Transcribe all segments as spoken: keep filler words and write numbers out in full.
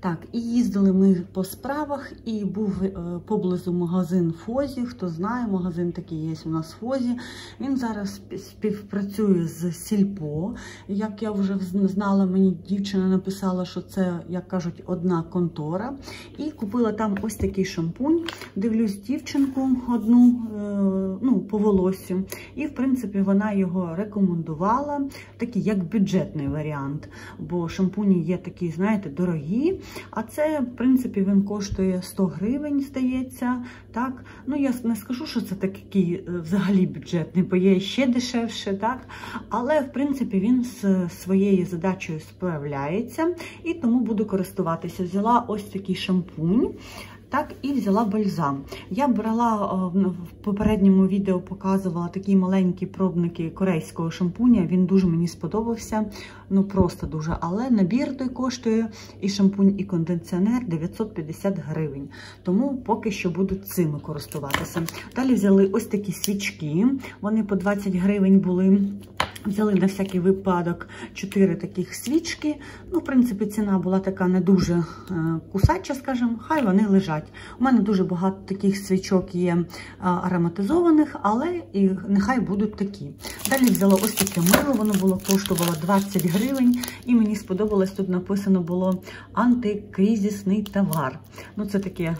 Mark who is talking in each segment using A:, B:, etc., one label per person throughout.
A: Так, і їздили ми по справах, і був поблизу магазин Фозі. Хто знає, магазин такий є у нас в Фозі. Він зараз співпрацює з Сільпо. Як я вже знала, мені дівчина написала, що це, як кажуть, одна контора. І купила там ось такий шампунь. Дивлюсь дівчинку одну, ну, по волоссю. І, в принципі, вона його рекомендувала. Такий, як бюджетний варіант. Бо шампуні є такі, знаєте, дорогі. А це, в принципі, він коштує сто гривень, здається. Так? Ну, я не скажу, що це такий взагалі бюджетний, бо є ще дешевше, так? Але, в принципі, він з своєю задачею справляється. І тому буду користуватися. Взяла ось такий шампунь. Так, і взяла бальзам. Я брала, в попередньому відео показувала такі маленькі пробники корейського шампуня. Він дуже мені сподобався, ну просто дуже. Але набір той коштує і шампунь, і кондиціонер дев'ятсот п'ятдесят гривень. Тому поки що буду цими користуватися. Далі взяли ось такі свічки. Вони по двадцять гривень були. Взяли на всякий випадок чотири таких свічки. Ну, в принципі, ціна була така не дуже е, кусача, скажімо, хай вони лежать. У мене дуже багато таких свічок є е, ароматизованих, але і нехай будуть такі. Далі взяла ось таке мило, воно було коштувало двадцять гривень, і мені сподобалось, тут написано було антикризисний товар. Ну, це таке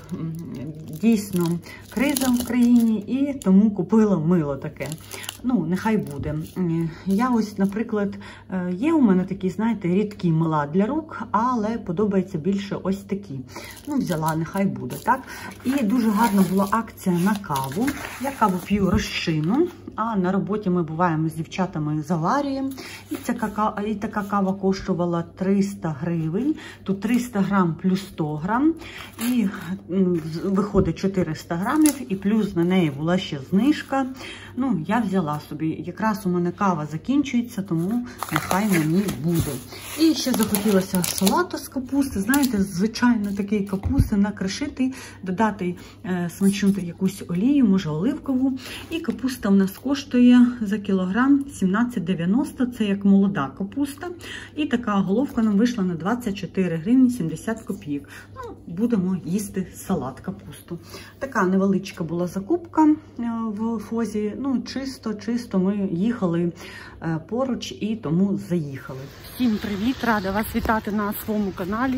A: дійсно криза в країні, і тому купила мило таке. Ну, нехай буде. Я ось, наприклад, є у мене такі, знаєте, рідкі мила для рук, але подобається більше ось такі. Ну, взяла, нехай буде, так? І дуже гарна була акція на каву. Я каву п'ю розчину, а на роботі ми буваємо з дівчатами заварюємо. І, ця кака... і така кава коштувала триста гривень. Тут триста грам плюс сто грам. І виходить чотириста грамів, і плюс на неї була ще знижка. Ну, я взяла собі. Якраз у мене кава закінчується, тому нехай мені буде. І ще захотілося салату з капусти. Знаєте, звичайно, такий капусти накришити, додати е, смачну якусь олію, може оливкову. І капуста у нас коштує за кілограм сімнадцять дев'яносто. Це як молода капуста. І така головка нам вийшла на двадцять чотири гривні сімдесят копійок. Ну, будемо їсти салат капусту. Така невеличка була закупка в Фозі. Ну, чисто, чисто ми їхали поруч і тому заїхали. Всім привіт! Рада вас вітати на своєму каналі.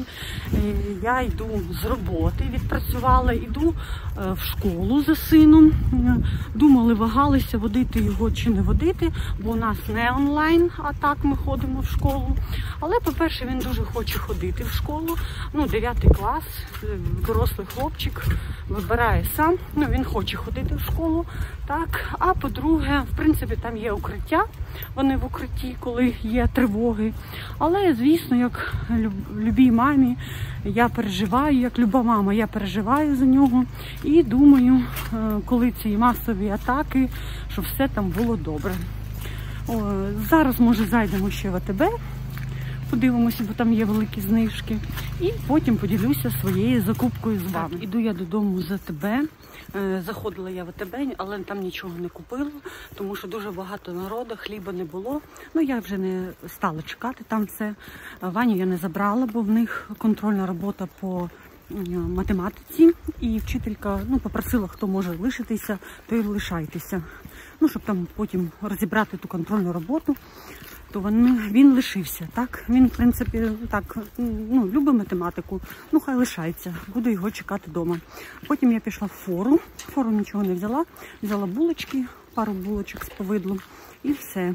A: Я йду з роботи, відпрацювала, йду в школу за сином. Думали, вагалися, водити його чи не водити, бо у нас не онлайн, а так ми ходимо в школу. Але, по-перше, він дуже хоче ходити в школу. Ну, дев'ятий клас, дорослий хлопчик, вибирає сам. Ну, він хоче ходити в школу, так. А по-друге, в принципі, там є укриття. Вони в укритті, коли є тривоги. Але, звісно, як любій мамі, я переживаю, як люба мама, я переживаю за нього. І думаю, коли ці масові атаки, щоб все там було добре. О, зараз, може, зайдемо ще в АТБ, подивимося, бо там є великі знижки. І потім поділюся своєю закупкою з вами. Іду я додому з АТБ. Заходила я в АТБ, але там нічого не купила, тому що дуже багато народу, хліба не було. Ну, я вже не стала чекати там це. Ваню я не забрала, бо в них контрольна робота по математиці. І вчителька, ну, попросила, хто може лишитися, то й лишайтеся. Ну, щоб там потім розібрати ту контрольну роботу. То він, він лишився, так? Він, в принципі, так, ну, любить математику, ну, хай лишається, буду його чекати вдома. Потім я пішла в фору, в фору нічого не взяла, взяла булочки, пару булочок з повидлом і все.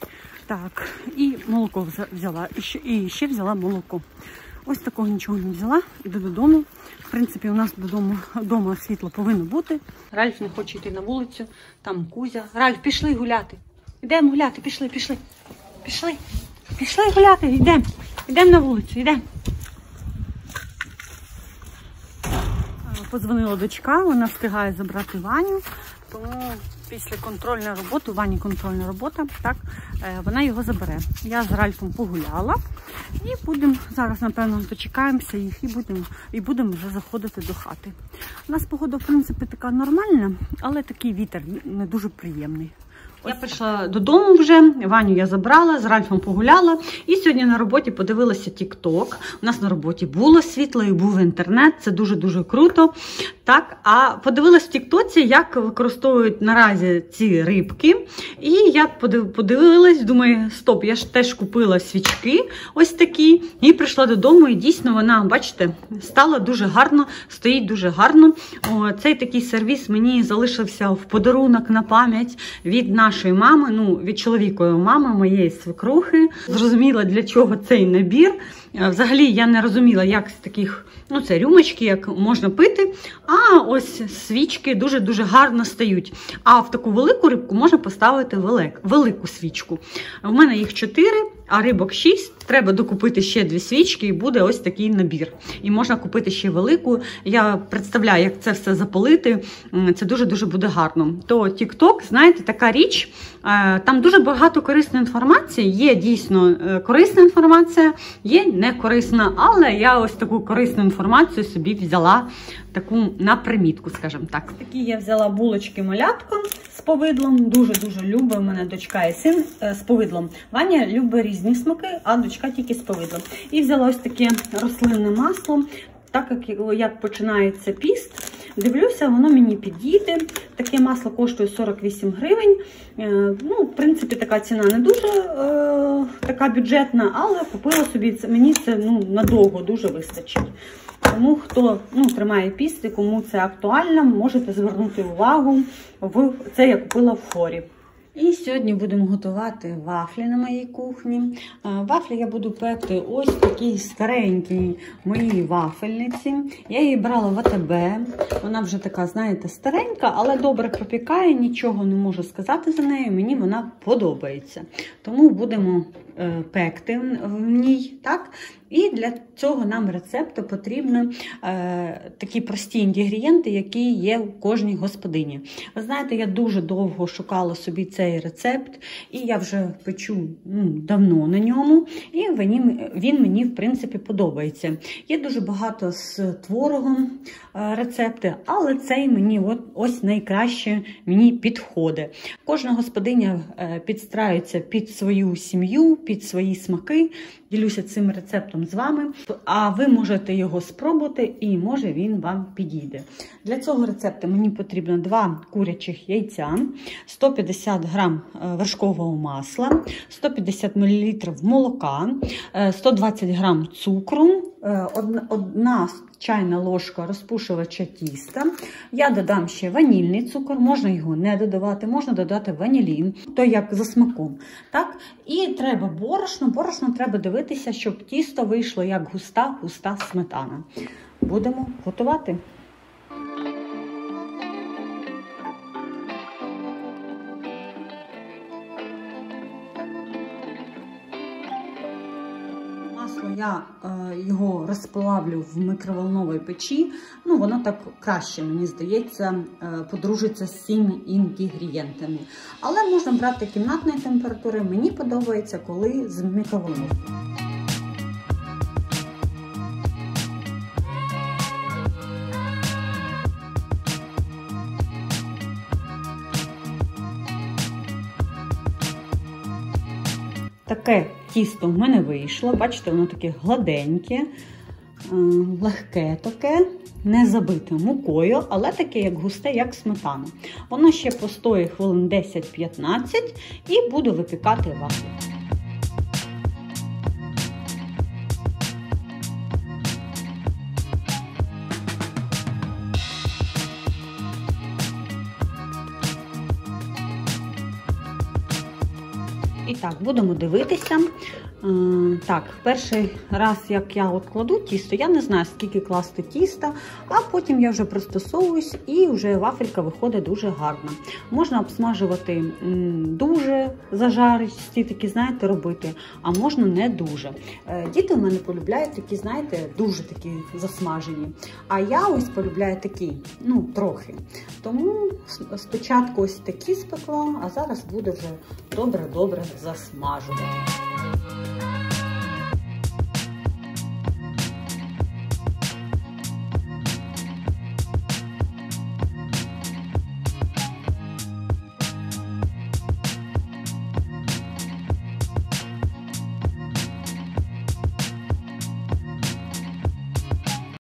A: Так, і молоко взяла, і ще, і ще взяла молоко. Ось такого нічого не взяла, іду додому. В принципі, у нас додому, вдома світло повинно бути. Ральф не хоче йти на вулицю, там Кузя. Ральф, пішли гуляти. Йдемо гуляти, пішли, пішли. Пішли, пішли гуляти, йдемо, йдемо на вулицю, йдемо. Подзвонила дочка, вона встигає забрати Ваню, тому після контрольної роботи, у Вані контрольна робота, так, вона його забере. Я з Ральфом погуляла і будемо, зараз, напевно, дочекаємося їх і будемо, і будемо вже заходити до хати. У нас погода, в принципі, така нормальна, але такий вітер не дуже приємний. Я прийшла додому вже, Ваню я забрала, з Ральфом погуляла. І сьогодні на роботі подивилася тік-ток. У нас на роботі було світло і був інтернет, це дуже-дуже круто. Так, а подивилась в тік-тоці, як використовують наразі ці рибки. І я подивилась, думаю, стоп, я ж теж купила свічки ось такі. І прийшла додому, і дійсно вона, бачите, стала дуже гарно, стоїть дуже гарно. О, цей такий сервіс мені залишився в подарунок на пам'ять від нашої мами, ну, від чоловікової мами, моєї свекрухи. Зрозуміла, для чого цей набір. Взагалі, я не розуміла, як з таких, ну, це рюмочки, як можна пити, а ось свічки дуже-дуже гарно стають. А в таку велику рибку можна поставити велик, велику свічку. У мене їх чотири, а рибок шість. Треба докупити ще дві свічки і буде ось такий набір. І можна купити ще велику. Я представляю, як це все запалити. Це дуже-дуже буде гарно. То тік-ток, знаєте, така річ. Там дуже багато корисної інформації. Є дійсно корисна інформація, є некорисна. Але я ось таку корисну інформацію собі взяла таку на примітку, скажімо так. Такі я взяла булочки-малятка з повидлом. Дуже-дуже любить. У мене дочка і син з повидлом. Ваня любить різні смаки, а дочка тільки з повидлом. І взяла ось таке рослинне масло. Так як, як починається піст, дивлюся, воно мені підійде. Таке масло коштує сорок вісім гривень. Е, ну, в принципі, така ціна не дуже е, така бюджетна, але купила собі, це, мені це ну, надовго дуже вистачить. Тому, хто ну, тримає піст і кому це актуально, можете звернути увагу. В це я купила в Форі. І сьогодні будемо готувати вафлі на моїй кухні. Вафлі я буду пекти ось в такій старенькій моїй вафельниці. Я її брала в АТБ. Вона вже така, знаєте, старенька, але добре пропікає, нічого не можу сказати за нею. Мені вона подобається. Тому будемо пекти в ній, так? І для цього нам рецепту потрібні е, такі прості інгредієнти, які є у кожній господині. Ви знаєте, я дуже довго шукала собі цей рецепт, і я вже печу ну, давно на ньому, і він, він мені, в принципі, подобається. Є дуже багато з творогом е, рецепти, але цей мені от, ось найкраще мені підходить. Кожна господиня е, підстраюється під свою сім'ю, під свої смаки. Ділюся цим рецептом з вами, а ви можете його спробувати і може він вам підійде. Для цього рецепту мені потрібно два курячих яйця, сто п'ятдесят грам вершкового масла, сто п'ятдесят мілілітрів молока, сто двадцять грам цукру, одна чайна ложка розпушувача тіста. Я додам ще ванільний цукор, можна його не додавати, можна додати ванілін, то як за смаком. Так? І треба борошно, борошно треба дивитися, щоб тісто вийшло як густа-густа сметана. Будемо готувати. Я е, його розплавлю в мікроволновій печі, ну воно так краще, мені здається, е, подружиться з цими інгредієнтами. Але можна брати кімнатної температури, мені подобається, коли з мікроволновки. Таке тісто в мене вийшло, бачите, воно таке гладеньке, легке таке, не забите мукою, але таке як густе, як сметана. Воно ще постоїть хвилин десять-п'ятнадцять і буду випікати вафлі. І так, будемо дивитися. Так, перший раз, як я от кладу тісто, я не знаю, скільки класти тіста, а потім я вже пристосовуюсь і вже вафелька виходить дуже гарно. Можна обсмажувати дуже зажаристі, такі, знаєте, робити, а можна не дуже. Діти в мене полюбляють такі, знаєте, дуже такі засмажені. А я ось полюбляю такі, ну, трохи. Тому спочатку ось такі спекла, а зараз буде вже добре-добре засмажувати.